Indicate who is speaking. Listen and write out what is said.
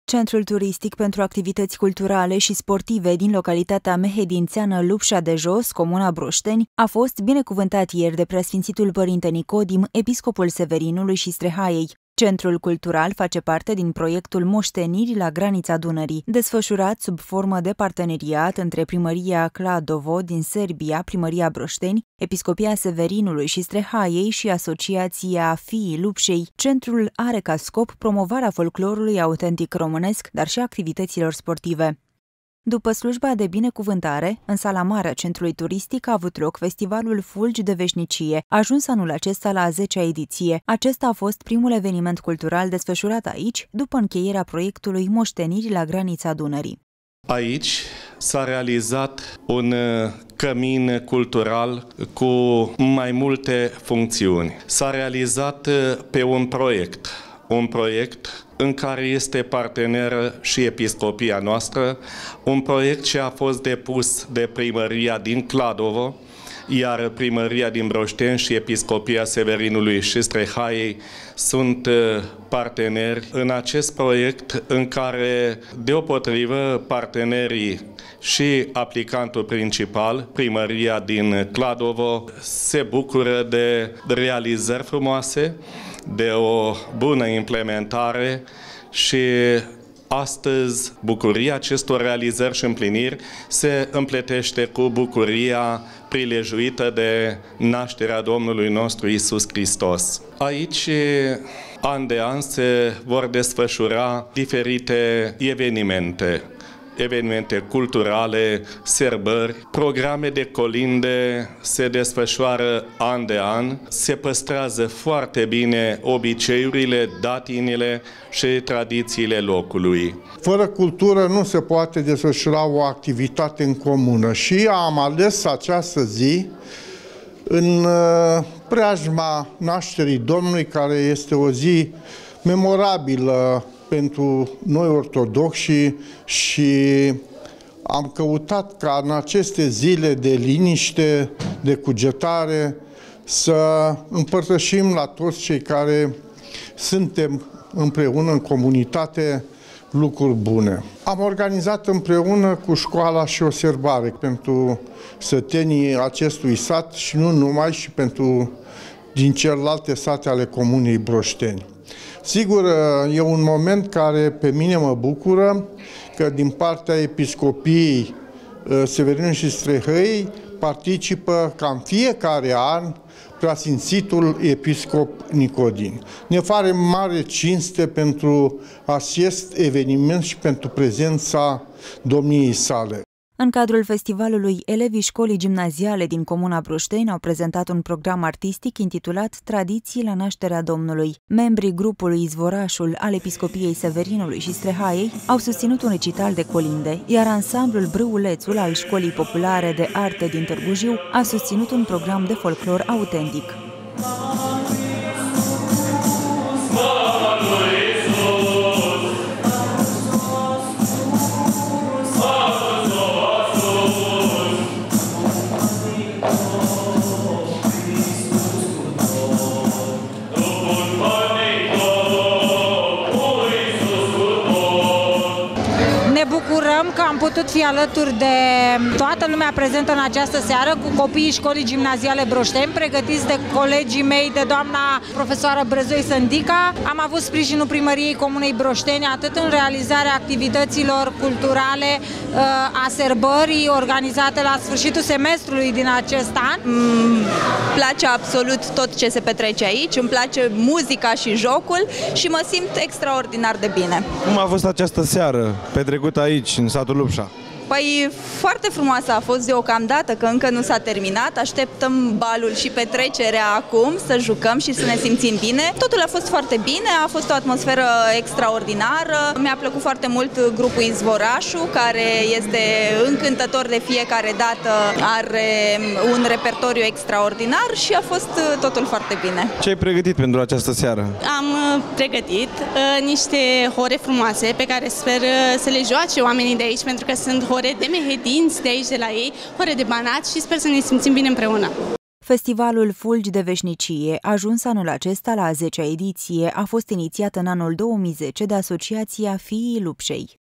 Speaker 1: Centrul turistic pentru activități culturale și sportive din localitatea mehedințeană Lupșa de Jos, comuna Broșteni, a fost binecuvântat ieri de preasfințitul părinte Nicodim, episcopul Severinului și Strehaiei. Centrul cultural face parte din proiectul Moșteniri la granița Dunării, desfășurat sub formă de parteneriat între Primăria Kladovo din Serbia, Primăria Broșteni, Episcopia Severinului și Strehaiei și Asociația Fiii Lupșei. Centrul are ca scop promovarea folclorului autentic românesc, dar și activităților sportive. După slujba de binecuvântare, în sala mare a centrului turistic a avut loc festivalul Fulgi de Veșnicie, ajuns anul acesta la a 10-a ediție. Acesta a fost primul eveniment cultural desfășurat aici, după încheierea proiectului Moșteniri la granița Dunării.
Speaker 2: Aici s-a realizat un cămin cultural cu mai multe funcțiuni. S-a realizat pe un proiect în care este parteneră și episcopia noastră, un proiect ce a fost depus de primăria din Kladovo, iar primăria din Broșteni și episcopia Severinului și Strehaiei sunt parteneri în acest proiect în care, deopotrivă, partenerii și aplicantul principal, primăria din Kladovo, se bucură de realizări frumoase, de o bună implementare și astăzi bucuria acestor realizări și împliniri se împletește cu bucuria prilejuită de nașterea Domnului nostru Iisus Hristos. Aici, an de an, se vor desfășura diferite evenimente culturale, sărbări, programe de colinde se desfășoară an de an, se păstrează foarte bine obiceiurile, datinile și tradițiile locului.
Speaker 3: Fără cultură nu se poate desfășura o activitate în comună și am ales această zi în preajma nașterii Domnului, care este o zi memorabilă pentru noi ortodoxi și am căutat ca în aceste zile de liniște, de cugetare, să împărtășim la toți cei care suntem împreună în comunitate lucruri bune. Am organizat împreună cu școala și o sărbare pentru sătenii acestui sat și nu numai, și pentru din celelalte sate ale comunei Broșteni. Sigur, e un moment care pe mine mă bucură, că din partea Episcopiei Severinului și Strehaiei participă ca în fiecare an preasfințitul episcop Nicodim. Ne face mare cinste pentru acest eveniment și pentru prezența domniei sale.
Speaker 1: În cadrul festivalului, elevii școlii gimnaziale din comuna Broșteni au prezentat un program artistic intitulat Tradiții la nașterea Domnului. Membrii grupului Izvorașul al Episcopiei Severinului și Strehaiei au susținut un recital de colinde, iar ansamblul Brâulețul al Școlii Populare de Artă din Târgu Jiu a susținut un program de folclor autentic.
Speaker 4: Ne bucurăm că am putut fi alături de toată lumea prezentă în această seară cu copiii școlii gimnaziale Broșteni, pregătiți de colegii mei, de doamna profesoară Brăzoi Sândica. Am avut sprijinul primăriei comunei Broșteni atât în realizarea activităților culturale, a sărbării organizate la sfârșitul semestrului din acest an.
Speaker 5: Îmi place absolut tot ce se petrece aici, îmi place muzica și jocul și mă simt extraordinar de bine.
Speaker 6: Cum a fost această seară petrecută aici, în satul Lupșa?
Speaker 5: Păi foarte frumoasă a fost deocamdată, că încă nu s-a terminat, așteptăm balul și petrecerea acum, să jucăm și să ne simțim bine. Totul a fost foarte bine, a fost o atmosferă extraordinară, mi-a plăcut foarte mult grupul Izvorașul, care este încântător de fiecare dată, are un repertoriu extraordinar și a fost totul foarte bine.
Speaker 6: Ce ai pregătit pentru această seară?
Speaker 7: Am pregătit niște hore frumoase pe care sper să le joace oamenii de aici, pentru că sunt hore de mehedinți de aici, de la ei, hore de Banat și sper să ne simțim bine împreună.
Speaker 1: Festivalul Fulgi de Veșnicie, ajuns anul acesta la a 10-a ediție, a fost inițiat în anul 2010 de Asociația Fiii Lupșei.